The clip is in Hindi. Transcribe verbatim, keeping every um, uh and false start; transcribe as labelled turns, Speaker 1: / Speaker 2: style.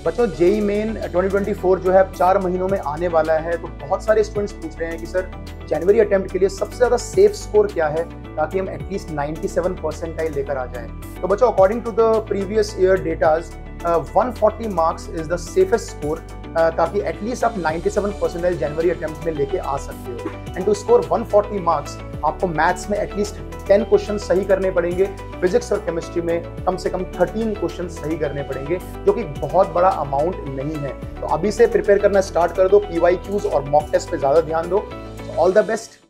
Speaker 1: बच्चों JEE main twenty twenty four जो है अब चार महीनों में आने वाला है, तो बहुत सारे स्टूडेंट्स पूछ रहे हैं कि सर जनवरी अटेम्प्ट के लिए सबसे ज़्यादा सेफ स्कोर क्या है ताकि हम एटलीस्ट नाइंटी सेवन परसेंटाइल लेकर आ जाएं। तो बच्चों according to the previous year datas one forty marks is the safest score, ताकि एटलीस्ट आप नाइंटी सेवन परसेंटाइल जनवरी अटेम्प्ट में लेके आ सकते हो। And to score one forty marks आपको मैथ्स में एटलीस्ट टेन क्वेश्चन सही करने पड़ेंगे, फिजिक्स और केमिस्ट्री में कम से कम थर्टीन क्वेश्चन सही करने पड़ेंगे, जो कि बहुत बड़ा अमाउंट नहीं है। तो अभी से प्रिपेयर करना स्टार्ट कर दो, पीवाईक्यूज और मॉक टेस्ट पे ज़्यादा ध्यान दो। All the best.